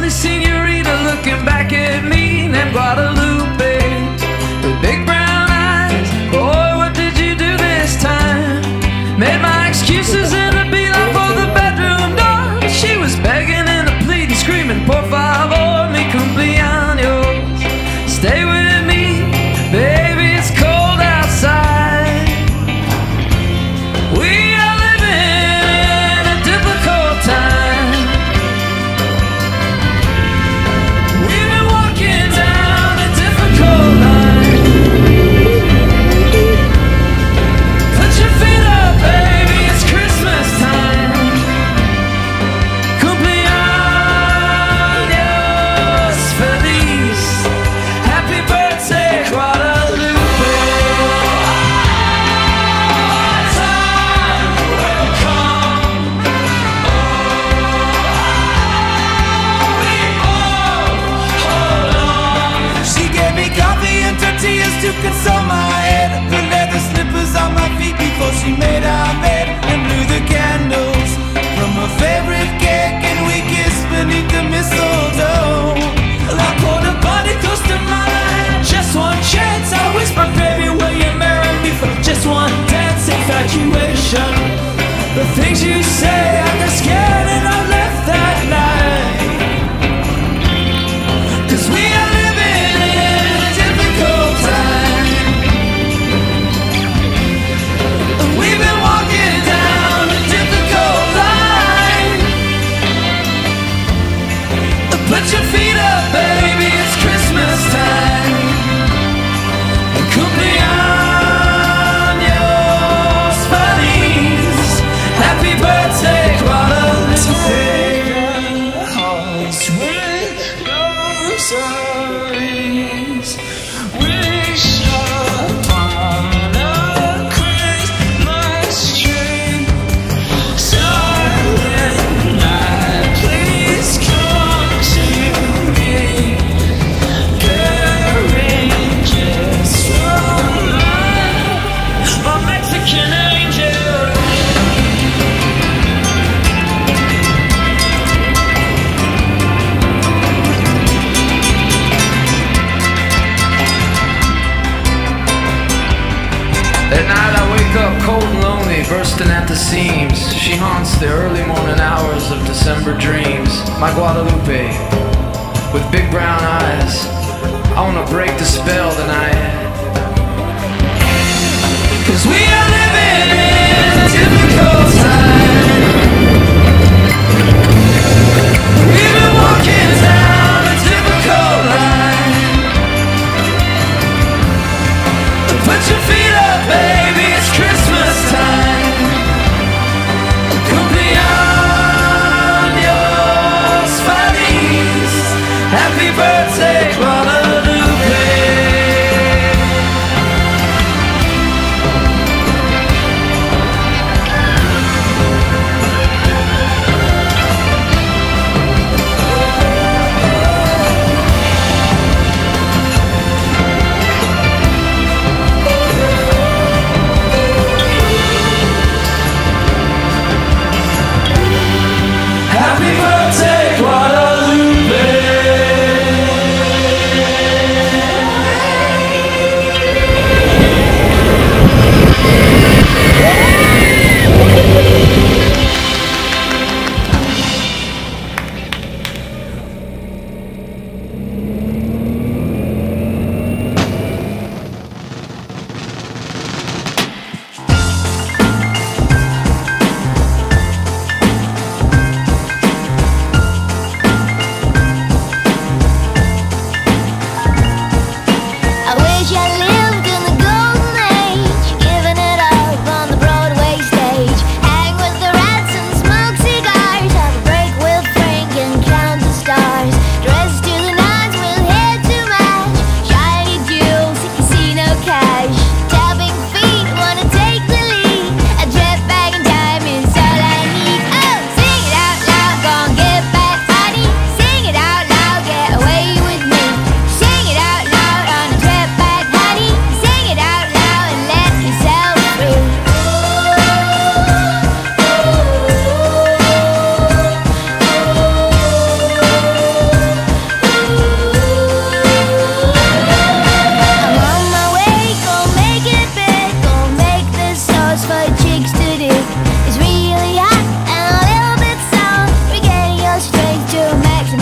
lovely senorita looking back at me, named Guadalupe, with big brown eyes. Boy, what did you do this time? Made my excuses and a beat up for the bedroom door. She was begging and a pleading, screaming, por favor, mi cumpleaños. Stay with me, baby, it's cold outside. We are living in a difficult time. We've been walking down a difficult line. Put your feet up, baby, it's Christmas time. Cumpleaños feliz. Happy birthday, Guadalupe. Time will come. We all hold on. She gave me coffee and tortillas to console my head. Put leather slippers on my feet before she made our bed, and blew the candles from her favorite cake, and we kissed beneath the mistletoe. I poured a body close to mine. Just one chance, I whispered, baby, will you marry me for just one dance? Infatuation, the things you say, I got scared and I left that night. 'Cause we are living in a difficult time. We've been walking down a difficult line. Put your feet up, baby, it's Christmas time. Cumpleaños feliz. Happy birthday, Guadalupe. Hearts with rosaries. Wish upon a Christmas tree. Silent night, please come to me. Carrying just one light, my Mexican angel. At night I wake up cold and lonely, bursting at the seams. She haunts the early morning hours of December dreams. My Guadalupe, with big brown eyes, I wanna break the spell tonight. 'Cause we are living in a difficult time. We've been walking down a difficult line. Put your feet up, baby, it's Christmas time. Cumpleaños feliz. Happy birthday, Guadalupe. Max